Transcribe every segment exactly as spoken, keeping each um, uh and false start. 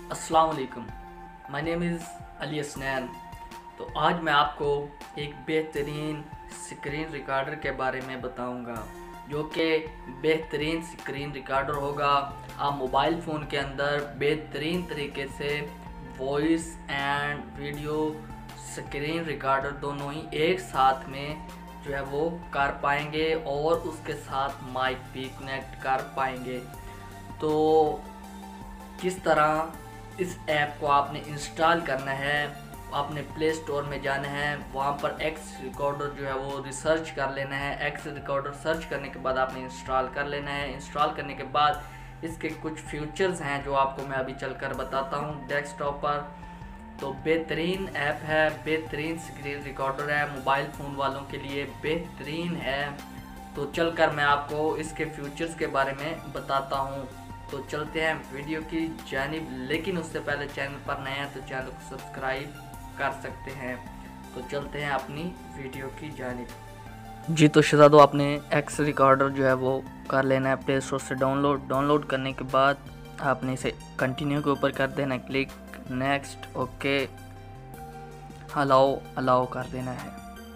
अस्सलाम वालेकुम, my name is Ali Hasnain. तो आज मैं आपको एक बेहतरीन स्क्रीन रिकॉर्डर के बारे में बताऊंगा, जो कि बेहतरीन स्क्रीन रिकॉर्डर होगा। आप मोबाइल फ़ोन के अंदर बेहतरीन तरीके से voice and video screen recorder दोनों ही एक साथ में जो है वो कर पाएंगे और उसके साथ माइक भी कनेक्ट कर पाएंगे। तो किस तरह इस ऐप को आपने इंस्टॉल करना है, आपने प्ले स्टोर में जाना है, वहाँ पर एक्स रिकॉर्डर जो है वो रिसर्च कर लेना है। एक्स रिकॉर्डर सर्च करने के बाद आपने इंस्टॉल कर लेना है। इंस्टॉल करने के बाद इसके कुछ फीचर्स हैं जो आपको मैं अभी चलकर बताता हूँ डेस्कटॉप पर। तो बेहतरीन ऐप है, बेहतरीन स्क्रीन रिकॉर्डर है, मोबाइल फ़ोन वालों के लिए बेहतरीन है। तो चलकर मैं आपको इसके फीचर्स के बारे में बताता हूँ। तो चलते हैं वीडियो की जानिब, लेकिन उससे पहले चैनल पर नए हैं तो चैनल को सब्सक्राइब कर सकते हैं। तो चलते हैं अपनी वीडियो की जानिब। जी तो शहजादो, आपने एक्स रिकॉर्डर जो है वो कर लेना है प्ले स्टोर से डाउनलोड। डाउनलोड करने के बाद आपने इसे कंटिन्यू के ऊपर कर देना है, click, next, okay, allow allow कर देना है।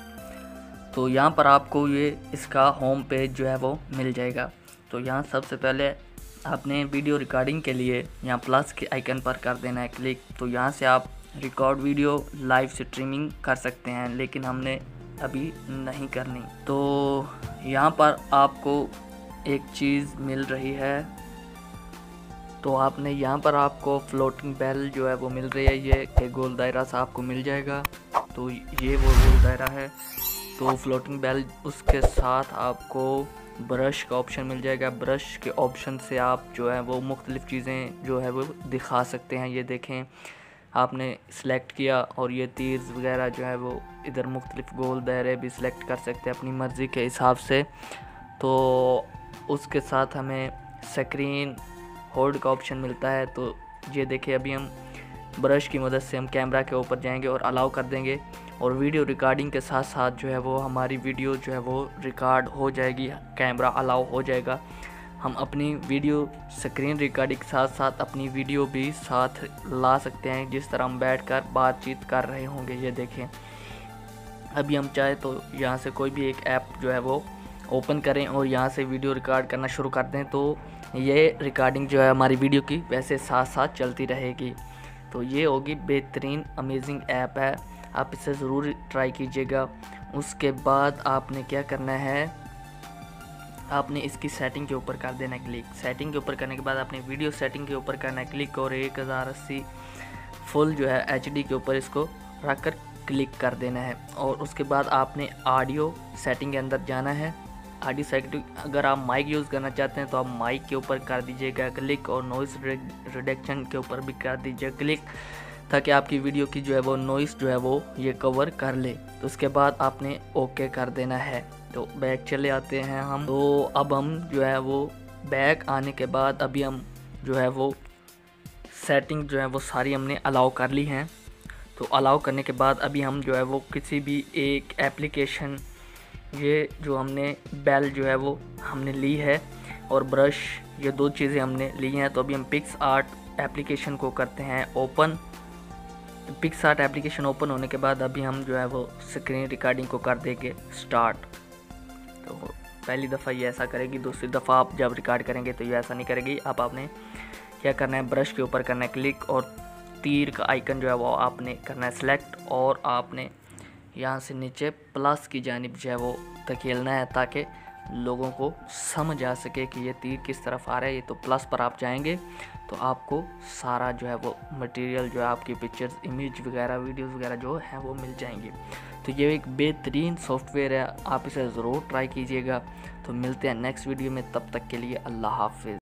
तो यहाँ पर आपको ये इसका होम पेज जो है वो मिल जाएगा। तो यहाँ सबसे पहले आपने वीडियो रिकॉर्डिंग के लिए यहाँ प्लस के आइकन पर कर देना है क्लिक। तो यहाँ से आप रिकॉर्ड वीडियो लाइव स्ट्रीमिंग कर सकते हैं, लेकिन हमने अभी नहीं करनी। तो यहाँ पर आपको एक चीज़ मिल रही है, तो आपने यहाँ पर आपको फ्लोटिंग बेल जो है वो मिल रही है, ये एक गोल दायरा सा आपको मिल जाएगा। तो ये वो गोल दायरा है। तो फ्लोटिंग बेल, उसके साथ आपको ब्रश का ऑप्शन मिल जाएगा। ब्रश के ऑप्शन से आप जो है वो मुख्तलिफ़ चीज़ें जो है वो दिखा सकते हैं। ये देखें, आपने सिलेक्ट किया और ये तीर वगैरह जो है वो इधर मुख्तलिफ़ गोल दायरे भी सिलेक्ट कर सकते हैं अपनी मर्ज़ी के हिसाब से। तो उसके साथ हमें स्क्रीन होल्ड का ऑप्शन मिलता है। तो ये देखिए, अभी हम ब्रश की मदद से हम कैमरा के ऊपर जाएंगे और अलाउ कर देंगे, और वीडियो रिकॉर्डिंग के साथ साथ जो है वो हमारी वीडियो जो है वो रिकॉर्ड हो जाएगी, कैमरा अलाउ हो जाएगा। हम अपनी वीडियो स्क्रीन रिकॉर्डिंग के साथ साथ अपनी वीडियो भी साथ ला सकते हैं, जिस तरह हम बैठकर बातचीत कर रहे होंगे। ये देखें, अभी हम चाहे तो यहाँ से कोई भी एक ऐप जो है वो ओपन करें और यहाँ से वीडियो रिकॉर्ड करना शुरू कर दें, तो ये रिकॉर्डिंग जो है हमारी वीडियो की वैसे साथ साथ चलती रहेगी। तो ये होगी बेहतरीन अमेजिंग ऐप है, आप इसे ज़रूर ट्राई कीजिएगा। उसके बाद आपने क्या करना है, आपने इसकी सेटिंग के ऊपर कर देना है क्लिक। सेटिंग के ऊपर करने के बाद आपने वीडियो सेटिंग के ऊपर करना है क्लिक, और एक हज़ार अस्सी फुल जो है एच डी के ऊपर इसको रख कर क्लिक कर देना है। और उसके बाद आपने ऑडियो सेटिंग के अंदर जाना है। ऑडियो सेटिंग, अगर आप माइक यूज़ करना चाहते हैं तो आप माइक के ऊपर कर दीजिएगा क्लिक, और नॉइस रिडक्शन के ऊपर भी कर दीजिए क्लिक, ताकि आपकी वीडियो की जो है वो नॉइस जो है वो ये कवर कर ले। तो उसके बाद आपने ओके कर देना है। तो बैक चले आते हैं हम। तो अब हम जो है वो बैक आने के बाद अभी हम जो है वो सेटिंग जो है वो सारी हमने अलाउ कर ली हैं। तो अलाउ करने के बाद अभी हम जो है वो किसी भी एक एप्लीकेशन, ये जो हमने बेल जो है वो हमने ली है और ब्रश, ये दो चीज़ें हमने ली हैं। तो अभी हम पिक्स आर्ट एप्लीकेशन को करते हैं open. PicsArt application open होने के बाद अभी हम जो है वो स्क्रीन रिकॉर्डिंग को कर देंगे स्टार्ट। तो पहली दफ़ा ये ऐसा करेगी, दूसरी दफ़ा आप जब रिकॉर्ड करेंगे तो ये ऐसा नहीं करेगी। अब आपने क्या करना है, ब्रश के ऊपर करना है क्लिक, और तीर का आइकन जो है वो आपने करना है सेलेक्ट, और आपने यहाँ से नीचे प्लस की जानिब जो है वो धकेलना है, ताकि लोगों को समझ आ सके कि ये तीर किस तरफ आ रहा है। ये तो प्लस पर आप जाएंगे तो आपको सारा जो है वो मटेरियल जो है आपकी पिक्चर्स, इमेज वगैरह, वीडियोस वगैरह जो है वो मिल जाएंगे। तो ये एक बेहतरीन सॉफ्टवेयर है, आप इसे ज़रूर ट्राई कीजिएगा। तो मिलते हैं नेक्स्ट वीडियो में, तब तक के लिए अल्लाह हाफिज़।